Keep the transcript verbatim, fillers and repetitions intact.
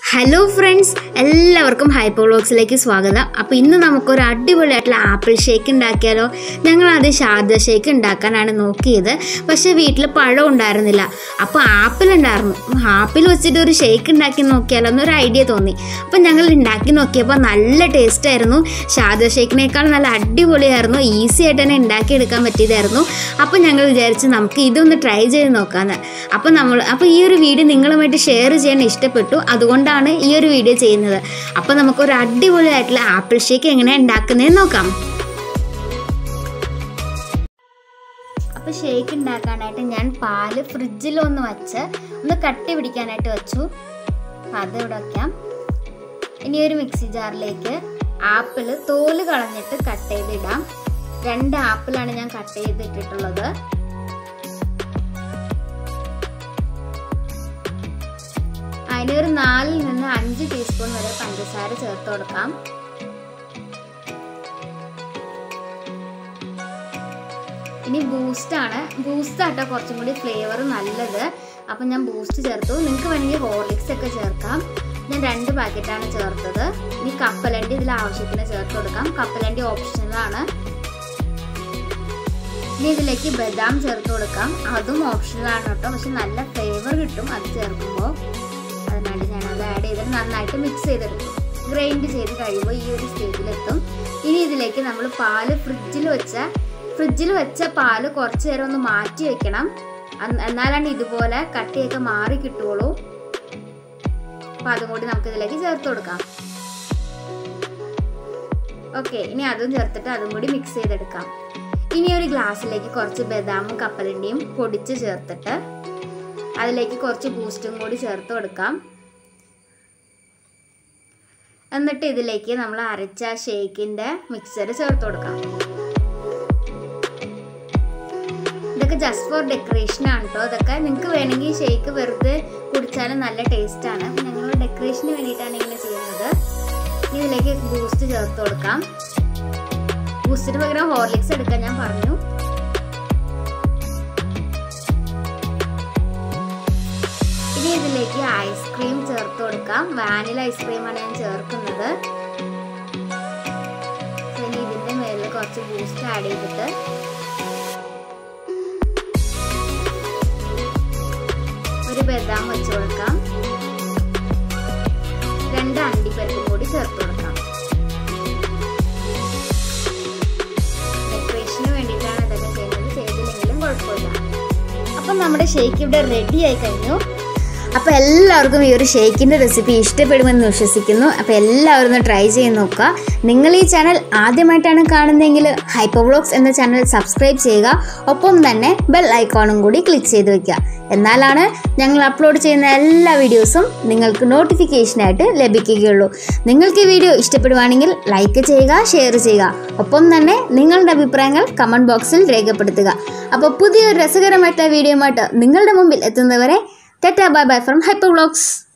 Hello friends, എല്ലാവർക്കും hyper വ്ളോഗ്സിലേക്ക് സ്വാഗതം. അപ്പോൾ ഇന്ന് നമുക്കൊരു അടിപൊളിയായിട്ടുള്ള ആപ്പിൾ ഷേക്ക് ഉണ്ടാക്കിയാലോ. ഞങ്ങളത് ഷാർജ ഷേക്ക് ഉണ്ടാക്കാനാണ് നോക്കിയത്. പക്ഷേ വീട്ടിൽ പഴം ഉണ്ടായിരുന്നില്ല, അപ്പോൾ ആപ്പിൾ ഉണ്ടായിരുന്നു. ആപ്പിൾ വെച്ചിട്ട് ഒരു ഷേക്ക് ഉണ്ടാക്കി നോക്കിയാലോ എന്നൊരു ഐഡിയ തോന്നി. അപ്പോൾ ഞങ്ങൾ ഉണ്ടാക്കി നോക്കിയപ്പോൾ നല്ല ടേസ്റ്റായിരുന്നു. ഷാർജ ഷേക്കിനേക്കാൾ നല്ല അടിപൊളിയായിരുന്നു. ഈസി ആയിട്ട് തന്നെ ഉണ്ടാക്കിയെടുക്കാൻ പറ്റിയതായിരുന്നു. അപ്പോൾ ഞങ്ങൾ വിചാരിച്ച് നമുക്ക് ഇതൊന്ന് ട്രൈ ചെയ്ത് നോക്കാമെന്ന്. അപ്പോൾ നമ്മൾ അപ്പോൾ ഈ ഒരു വീഡിയോ നിങ്ങളുമായിട്ട് ഷെയർ ചെയ്യാൻ ഇഷ്ടപ്പെട്ടു, അതുകൊണ്ടാണ് ഈ ഒരു വീഡിയോ ചെയ്യുന്നത്. അപ്പോൾ നമുക്കൊരു അടിപൊളിയായിട്ടുള്ള ആപ്പിൾ ഷേക്ക് എങ്ങനെയാണ് ഉണ്ടാക്കുന്നതെന്ന് നോക്കാം. അപ്പോൾ ഷേക്ക് ഉണ്ടാക്കാനായിട്ട് ഞാൻ പാല് ഫ്രിഡ്ജിലൊന്ന് വെച്ച് ഒന്ന് കട്ടി പിടിക്കാനായിട്ട് വെച്ചു. അതിവിടെ വയ്ക്കാം. ഇനി ഒരു മിക്സി ജാറിലേക്ക് ആപ്പിൾ തോല് കളഞ്ഞിട്ട് കട്ട് ചെയ്തിടാം. രണ്ട് ആപ്പിളാണ് ഞാൻ കട്ട് ചെയ്തിട്ടിട്ടുള്ളത്. അതിനൊരു നാലിൽ നിന്ന് അഞ്ച് ടീസ്പൂൺ വരെ പഞ്ചസാര ചേർത്ത് കൊടുക്കാം. ഇനി ബൂസ്റ്റാണ്. ബൂസ്റ്റ് ആട്ടോ കുറച്ചും കൂടി ഫ്ലേവർ നല്ലത്. അപ്പം ഞാൻ ബൂസ്റ്റ് ചേർത്തു. നിങ്ങൾക്ക് വേണമെങ്കിൽ ഹോർലിക്സ് ഒക്കെ ചേർക്കാം. ഞാൻ രണ്ട് പാക്കറ്റാണ് ചേർത്തത്. ഇനി കപ്പലണ്ടി ഇതിൽ ആവശ്യത്തിന് ചേർത്ത് കൊടുക്കാം. കപ്പലണ്ടി ഓപ്ഷണലാണ്. ഇനി ഇതിലേക്ക് ബദാം ചേർത്ത് കൊടുക്കാം. അതും ഓപ്ഷണലാണ് കേട്ടോ, പക്ഷെ നല്ല ഫ്ലേവർ കിട്ടും അത് ചേർക്കുമ്പോൾ. അതിനായിട്ട് ഞാനത് ആഡ് ചെയ്തിട്ട് നന്നായിട്ട് മിക്സ് ചെയ്തെടുക്കും. ഗ്രൈൻഡ് ചെയ്ത് കഴിയുമ്പോൾ ഈ ഒരു സ്റ്റേജിലെത്തും. ഇനി ഇതിലേക്ക് നമ്മൾ പാല് ഫ്രിഡ്ജിൽ വെച്ച ഫ്രിഡ്ജിൽ വെച്ച പാല് കുറച്ച് നേരം ഒന്ന് മാറ്റി വെക്കണം. എന്നാലാണ് ഇതുപോലെ കട്ടിയൊക്കെ മാറി കിട്ടുള്ളൂ. അപ്പം അതും കൂടി നമുക്ക് ഇതിലേക്ക് ചേർത്ത് കൊടുക്കാം. ഓക്കെ, ഇനി അതും ചേർത്തിട്ട് അതും കൂടി മിക്സ് ചെയ്തെടുക്കാം. ഇനി ഒരു ഗ്ലാസ്സിലേക്ക് കുറച്ച് ബദാമും കപ്പലണ്ടിയും പൊടിച്ച് ചേർത്തിട്ട് അതിലേക്ക് കുറച്ച് ബൂസ്റ്റും കൂടി ചേർത്ത് കൊടുക്കാം. എന്നിട്ട് ഇതിലേക്ക് നമ്മൾ അരച്ച ഷേക്കിൻ്റെ മിക്സർ ചേർത്ത് കൊടുക്കാം. ഇതൊക്കെ ജസ്റ്റ് ഫോർ ഡെക്കറേഷനാണ് കേട്ടോ. ഇതൊക്കെ നിങ്ങൾക്ക് വേണമെങ്കിൽ ഷേക്ക് വെറുതെ കുടിച്ചാലും നല്ല ടേസ്റ്റാണ്. അപ്പം ഞങ്ങൾ ഡെക്കറേഷന് വേണ്ടിയിട്ടാണ് ഇങ്ങനെ ചെയ്യുന്നത്. ഇനി ഇതിലേക്ക് ബൂസ്റ്റ് ചേർത്ത് കൊടുക്കാം. ബൂസ്റ്റിന് പകരം ഹോർലിക്സ് എടുക്കാൻ ഞാൻ പറഞ്ഞു. ഇനി ഇതിലേക്ക് ഐസ്ക്രീം ചേർത്ത് കൊടുക്കാം. വാനില ഐസ്ക്രീമാണ് ഞാൻ ചേർക്കുന്നത്. ഇനി ഇതിന്റെ മേലിൽ കുറച്ച് ബൂസ്റ്റ് ആഡ് ചെയ്തിട്ട് ഒരു ബദാം വെച്ച് കൊടുക്കാം. രണ്ട് അണ്ടിപ്പരിപ്പും കൂടി ചേർത്ത് കൊടുക്കാം. ഡെക്കറേഷന് വേണ്ടിയിട്ടാണ് ഇതൊക്കെ ചെയ്യുന്നത്. ചെയ്തില്ലെങ്കിലും കുഴപ്പമില്ല. അപ്പം നമ്മുടെ ഷേക്ക് ഇവിടെ റെഡി ആയി കഴിഞ്ഞു. അപ്പോൾ എല്ലാവർക്കും ഈ ഒരു ഷേക്കിൻ്റെ റെസിപ്പി ഇഷ്ടപ്പെടുമെന്ന് വിശ്വസിക്കുന്നു. അപ്പോൾ എല്ലാവരും ഒന്ന് ട്രൈ ചെയ്ത് നോക്കുക. നിങ്ങൾ ഈ ചാനൽ ആദ്യമായിട്ടാണ് കാണുന്നതെങ്കിൽ ഹൈപ്പർ വ്ളോഗ്സ് എന്ന ചാനൽ സബ്സ്ക്രൈബ് ചെയ്യുക. ഒപ്പം തന്നെ ബെൽ ഐക്കോണും കൂടി ക്ലിക്ക് ചെയ്ത് വയ്ക്കുക. എന്നാലാണ് ഞങ്ങൾ അപ്ലോഡ് ചെയ്യുന്ന എല്ലാ വീഡിയോസും നിങ്ങൾക്ക് നോട്ടിഫിക്കേഷനായിട്ട് ലഭിക്കുകയുള്ളൂ. നിങ്ങൾക്ക് ഈ വീഡിയോ ഇഷ്ടപ്പെടുവാണെങ്കിൽ ലൈക്ക് ചെയ്യുക, ഷെയർ ചെയ്യുക. ഒപ്പം തന്നെ നിങ്ങളുടെ അഭിപ്രായങ്ങൾ കമൻറ്റ് ബോക്സിൽ രേഖപ്പെടുത്തുക. അപ്പോൾ പുതിയൊരു രസകരമായിട്ടുള്ള വീഡിയോയുമായിട്ട് നിങ്ങളുടെ മുമ്പിൽ എത്തുന്നവരെ Tata, bye bye from Hyper Vlogs.